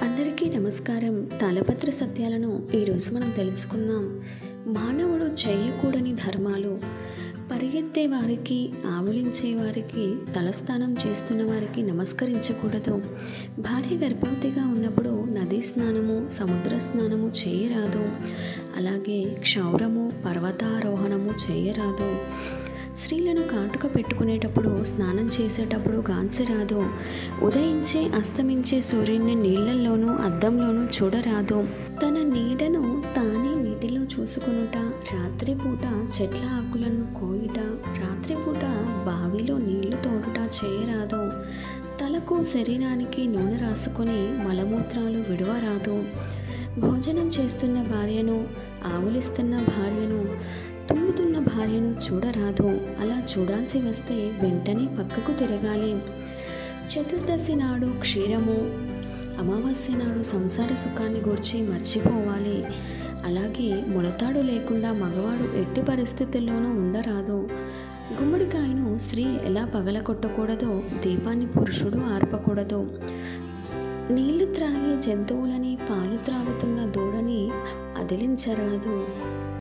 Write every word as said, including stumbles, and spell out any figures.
అందరికీ నమస్కారం. తాళపత్ర సత్యాలను ఈరోజు మనం తెలుసుకుందాం. మానవుడు చేయకూడని ధర్మాలు. పరిగెత్తే వారికి, ఆవులించే వారికి, తలస్నానం చేస్తున్న వారికి నమస్కరించకూడదు. భార్య గర్భవతిగా ఉన్నప్పుడు నదీ స్నానము, సముద్ర స్నానము చేయరాదు. అలాగే క్షౌరము, పర్వతారోహణము చేయరాదు. స్త్రీలను కాటుక పెట్టుకునేటప్పుడు, స్నానం చేసేటప్పుడు గాంచరాదు. ఉదయించే అస్తమించే సూర్యుడిని నీళ్లలోనూ అద్దంలోనూ చూడరాదు. తన నీడను తానే నీటిలో చూసుకొనుట, రాత్రిపూట చెట్ల ఆకులను కోయుట, రాత్రిపూట బావిలో నీళ్లు తోడుట చేయరాదు. తలకు శరీరానికి నూనె రాసుకొని మలమూత్రాలు విడవరాదు. భోజనం చేస్తున్న భార్యను, ఆవులిస్తున్న భార్యను, తుమ్ముతున్న భార్యను చూడరాదు. అలా చూడాల్సి వస్తే వెంటనే పక్కకు తిరగాలి. చతుర్దశి నాడు క్షీరము, అమావాస్య నాడు సంసార సుఖాన్ని గూర్చి మర్చిపోవాలి. అలాగే ముడతాడు లేకుండా మగవాడు ఎట్టి పరిస్థితుల్లోనూ ఉండరాదు. గుమ్మడికాయను స్త్రీ ఎలా పగలగొట్టకూడదో దీపాన్ని పురుషుడు ఆర్పకూడదు. నీళ్లు త్రాగే జంతువులని, పాలు త్రాగుతున్న దూడని అదిలించరాదు.